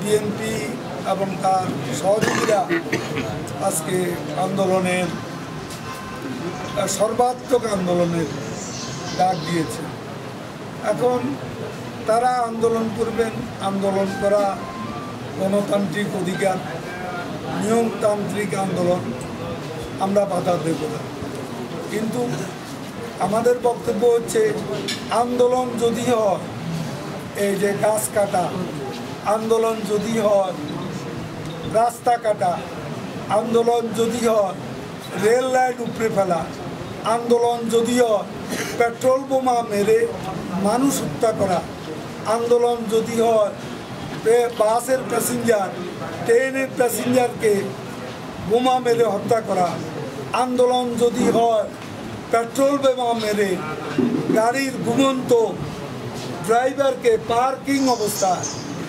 BNP এবং তার সহযোগীরা আজকে আন্দোলনের সর্বাত্মক আন্দোলনের ডাক দিয়েছে। এখন তারা আন্দোলন করবেন, আন্দোলন করা গণতান্ত্রিক অধিকার, নিয়মতান্ত্রিক আন্দোলন, আমরা বাধা দেব না। কিন্তু আমাদের বক্তব্য হচ্ছে আন্দোলন যদি হয় এই যে গাছ কাটা, আন্দোলন যদি হয় রাস্তা কাটা, আন্দোলন যদি হয় রেল লাইন উপড়ে ফেলা, আন্দোলন যদি হয় পেট্রোল বোমা মেরে মানুষ হত্যা করা, আন্দোলন যদি হয় বাসের প্যাসেঞ্জার ট্রেনের প্যাসেঞ্জারকে বোমা মেরে হত্যা করা, আন্দোলন যদি হয় পেট্রোল বোমা মেরে গাড়ির ঘুমন্ত ড্রাইভারকে পার্কিং অবস্থায়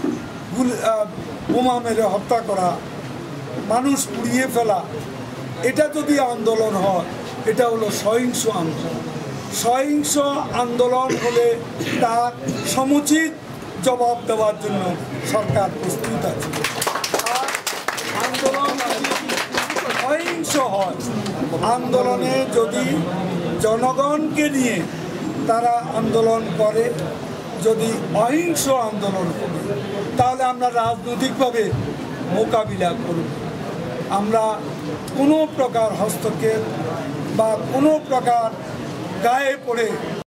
বোমা মেরে হত্যা করা, মানুষ পুড়িয়ে ফেলা, এটা যদি আন্দোলন হয় এটা হলো সহিংস আন্দোলন। সহিংস আন্দোলন হলে তার সমুচিত জবাব দেওয়ার জন্য সরকার প্রস্তুত আছে। আর আন্দোলন অহিংস হয়, আন্দোলনে যদি জনগণকে নিয়ে তারা আন্দোলন করে, যদি অহিংস আন্দোলন করে, তাহলে আমরা রাজনৈতিকভাবে মোকাবিলা করব। আমরা কোনো প্রকার হস্তক্ষেপ বা কোনো প্রকার গায়ে পড়ে